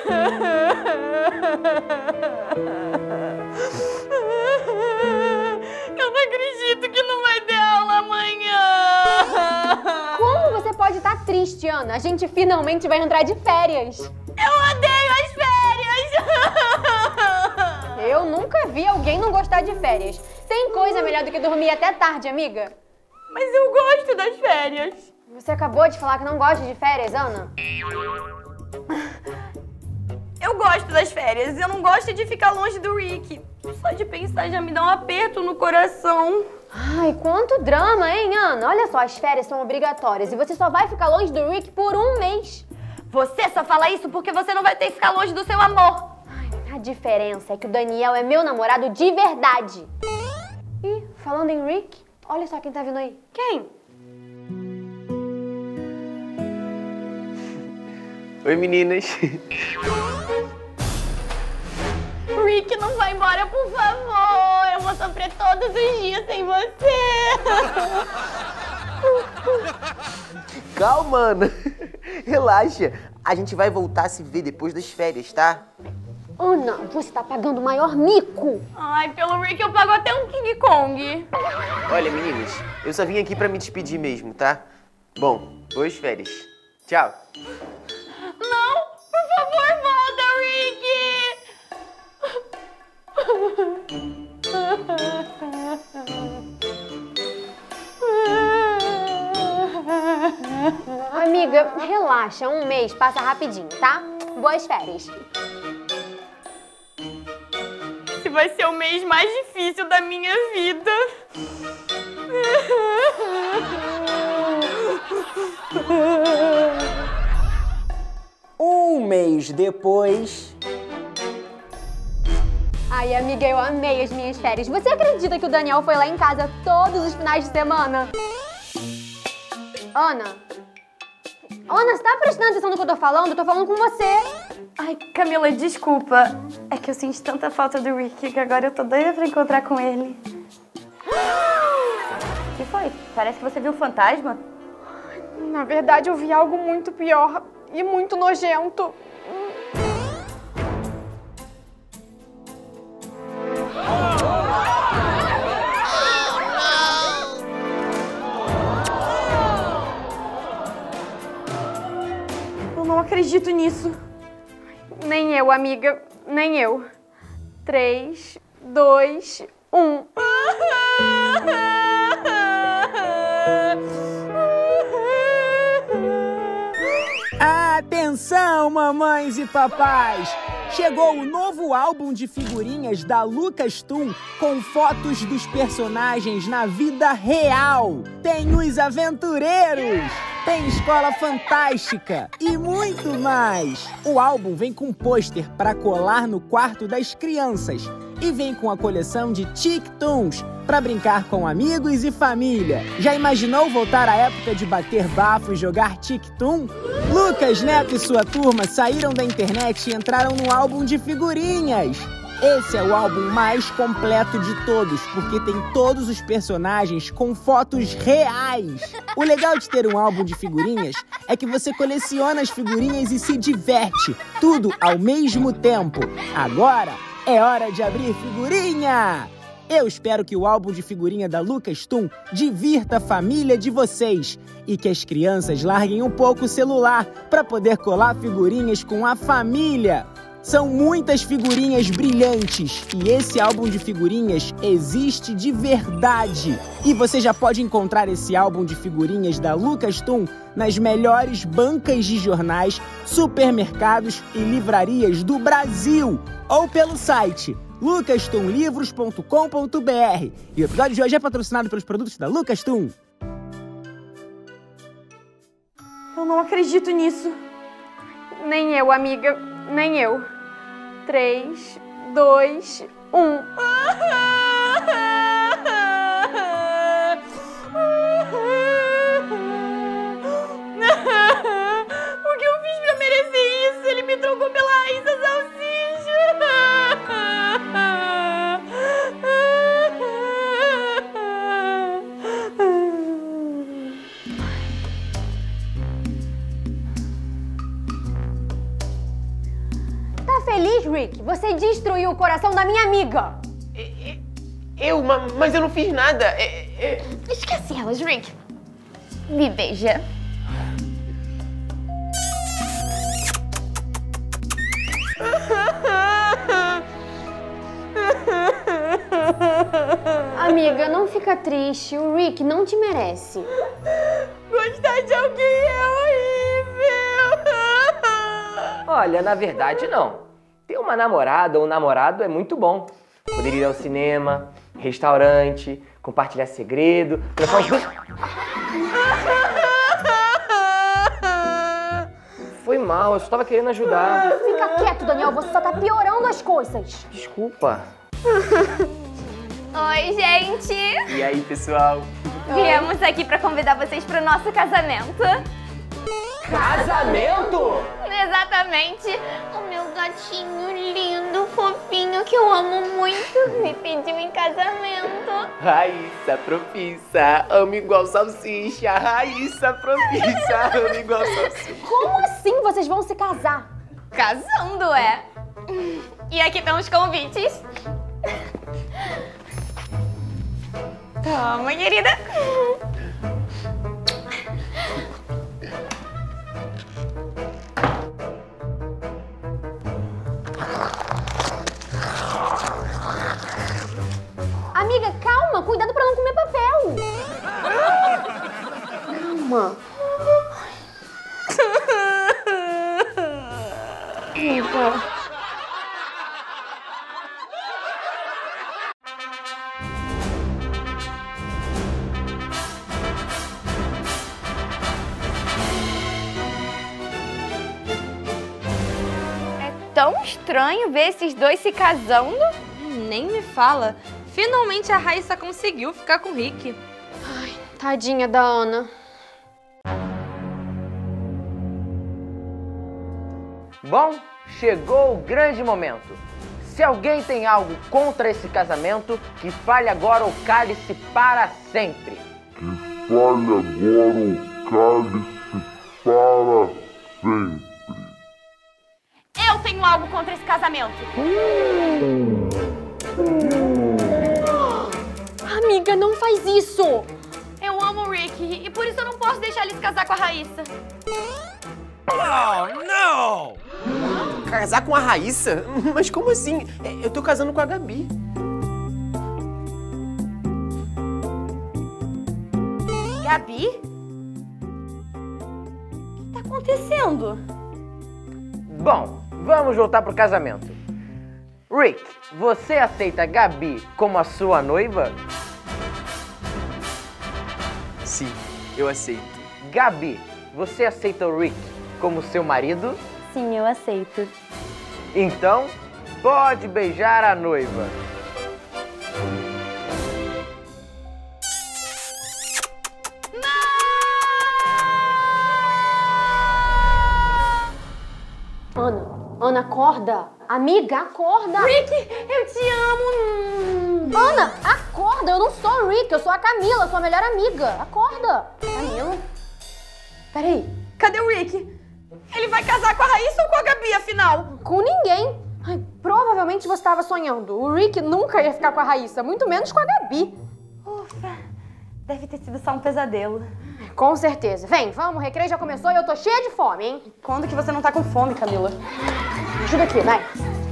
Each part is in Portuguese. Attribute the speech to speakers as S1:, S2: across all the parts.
S1: Eu não acredito que não vai ter aula amanhã.
S2: Como você pode estar triste, Ana? A gente finalmente vai entrar de férias.
S1: Eu odeio as férias.
S2: Eu nunca vi alguém não gostar de férias. Tem coisa melhor do que dormir até tarde, amiga?
S1: Mas eu gosto das férias.
S2: Você acabou de falar que não gosta de férias, Ana?
S1: Eu gosto das férias. Eu não gosto de ficar longe do Rick. Só de pensar já me dá um aperto no coração.
S2: Ai, quanto drama, hein, Ana? Olha só, as férias são obrigatórias e você só vai ficar longe do Rick por um mês.
S1: Você só fala isso porque você não vai ter que ficar longe do seu amor.
S2: Ai, a diferença é que o Daniel é meu namorado de verdade. E, falando em Rick, olha só quem tá vindo aí.
S1: Quem?
S3: Oi, meninas.
S1: Rick, não vai embora, por favor. Eu vou sofrer todos os dias sem você.
S3: Calma, Ana. Relaxa. A gente vai voltar a se ver depois das férias, tá?
S2: Ana, você tá pagando o maior mico.
S1: Ai, pelo Rick eu pago até um King Kong.
S3: Olha, meninas, eu só vim aqui pra me despedir mesmo, tá? Bom, boas férias. Tchau.
S1: Não, por favor, volta, Rick.
S2: Amiga, relaxa, um mês passa rapidinho, tá? Boas férias.
S1: Esse vai ser o mês mais difícil da minha vida.
S4: Um mês depois...
S2: Ai, amiga, eu amei as minhas férias. Você acredita que o Daniel foi lá em casa todos os finais de semana? Ana? Ana, você tá prestando atenção no que eu tô falando? Eu tô falando com você.
S1: Ai, Camila, desculpa. É que eu sinto tanta falta do Rick que agora eu tô doida pra encontrar com ele. O que foi? Parece que você viu um fantasma.
S2: Na verdade, eu vi algo muito pior e muito nojento.
S1: Eu não acredito nisso.
S2: Nem eu, amiga. Nem eu. 3, 2, 1.
S4: Atenção, mamães e papais! Chegou o novo álbum de figurinhas da Lucas Toon com fotos dos personagens na vida real. Tem os aventureiros, tem Escola Fantástica e muito mais. O álbum vem com pôster para colar no quarto das crianças e vem com a coleção de Tic-Toons para brincar com amigos e família. Já imaginou voltar à época de bater bafo e jogar Tic-Toon? Lucas Neto e sua turma saíram da internet e entraram no álbum de figurinhas. Esse é o álbum mais completo de todos, porque tem todos os personagens com fotos reais. O legal de ter um álbum de figurinhas é que você coleciona as figurinhas e se diverte, tudo ao mesmo tempo. Agora é hora de abrir figurinha! Eu espero que o álbum de figurinha da Lucas Toon divirta a família de vocês e que as crianças larguem um pouco o celular para poder colar figurinhas com a família. São muitas figurinhas brilhantes e esse álbum de figurinhas existe de verdade. E você já pode encontrar esse álbum de figurinhas da Lucas Toon nas melhores bancas de jornais, supermercados e livrarias do Brasil ou pelo site lucastonlivros.com.br. E o episódio de hoje é patrocinado pelos produtos da Lucas Toon.
S1: Eu não acredito nisso.
S2: Nem eu, amiga. Nem eu. 3, 2, 1.
S1: O que eu fiz pra merecer isso? Ele me trocou pela Raíssa Salsicha.
S2: Tá feliz, Rick? Você destruiu o coração da minha amiga.
S3: Mas eu não fiz nada.
S1: Esquece elas, Rick. Me beija.
S2: Amiga, não fica triste. O Rick não te merece.
S1: Gostar de alguém é horrível.
S5: Olha, na verdade, não. Ter uma namorada ou um namorado é muito bom. Poder ir ao cinema, restaurante, compartilhar segredo, trocar uns... Foi mal, eu só tava querendo ajudar.
S2: Fica quieto, Daniel. Você só tá piorando as coisas.
S5: Desculpa.
S1: Oi, gente.
S3: E aí, pessoal?
S1: Viemos aqui pra convidar vocês pro nosso casamento.
S5: Casamento?
S1: Exatamente. O meu gatinho lindo, fofinho, que eu amo muito, me pediu em casamento.
S3: Raíssa profissa, amo igual salsicha. Raíssa profissa, amo igual salsicha.
S2: Como assim vocês vão se casar?
S1: Casando, é. E aqui estão os convites. Toma, querida.
S2: Amiga, calma. Cuidado pra não comer papel. Calma. Amiga.
S1: Tão estranho ver esses dois se casando.
S6: Nem me fala. Finalmente a Raíssa conseguiu ficar com o Rick.
S2: Tadinha da Ana.
S5: Bom, chegou o grande momento. Se alguém tem algo contra esse casamento, que fale agora ou cale-se para sempre.
S7: Que fale agora ou cale-se para sempre.
S1: Eu tenho algo contra esse casamento.
S2: Amiga, não faz isso.
S1: Eu amo o Rick e por isso eu não posso deixar ele se casar com a Raíssa.
S3: Casar com a Raíssa? Mas como assim? Eu tô casando com a Gabi.
S1: Gabi? O que tá acontecendo?
S5: Bom, vamos voltar pro casamento. Rick, você aceita a Gabi como a sua noiva?
S3: Sim, eu aceito.
S5: Gabi, você aceita o Rick como seu marido?
S1: Sim, eu aceito.
S5: Então, pode beijar a noiva.
S2: Ana, acorda. Amiga, acorda.
S1: Rick, eu te amo.
S2: Ana, acorda. Eu não sou o Rick, eu sou a Camila, sua melhor amiga. Acorda. Camila? Peraí.
S1: Cadê o Rick? Ele vai casar com a Raíssa ou com a Gabi, afinal?
S2: Com ninguém. Ai, provavelmente você estava sonhando. O Rick nunca ia ficar com a Raíssa, muito menos com a Gabi.
S1: Ufa, deve ter sido só um pesadelo.
S2: Com certeza. Vem, vamos, o recreio já começou e eu tô cheia de fome, hein?
S1: Quando que você não tá com fome, Camila?
S2: Me ajuda aqui, vai.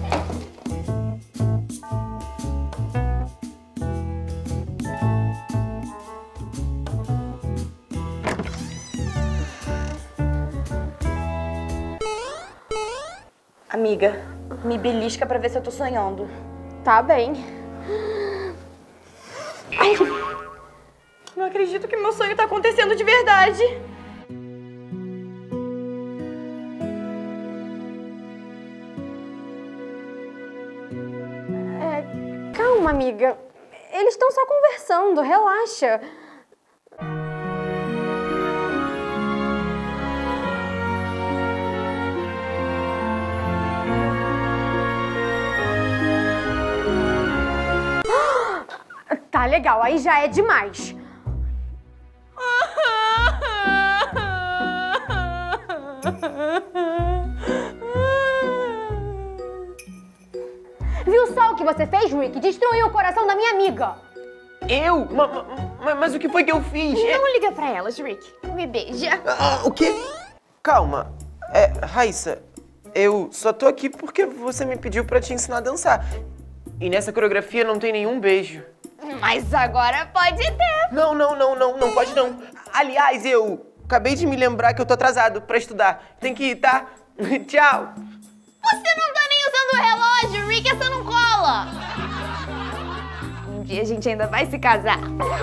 S1: Amiga, me belisca pra ver se eu tô sonhando.
S2: Tá bem.
S1: Ai, não acredito que meu sonho tá acontecendo de verdade.
S2: Calma, amiga. Eles estão só conversando, relaxa. Tá legal, aí já é demais. Viu só o que você fez, Rick? Destruiu o coração da minha amiga.
S3: Eu? Mas o que foi que eu fiz?
S1: Não liga pra elas, Rick. Me beija.
S3: O quê? Calma. Raíssa, eu só tô aqui porque você me pediu pra te ensinar a dançar. E nessa coreografia não tem nenhum beijo.
S1: Mas agora pode ter.
S3: Não pode não. Aliás, eu acabei de me lembrar que eu tô atrasado pra estudar. Tem que ir, tá? Tchau.
S1: Você não tá nem usando o relógio, Rick, essa não cola. Um dia a gente ainda vai se casar.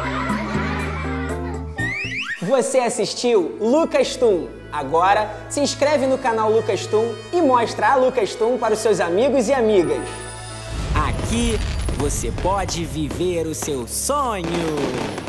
S4: Você assistiu Lucas Tum. Agora, se inscreve no canal Lucas Tum e mostra a Lucas Tum para os seus amigos e amigas. Aqui você pode viver o seu sonho.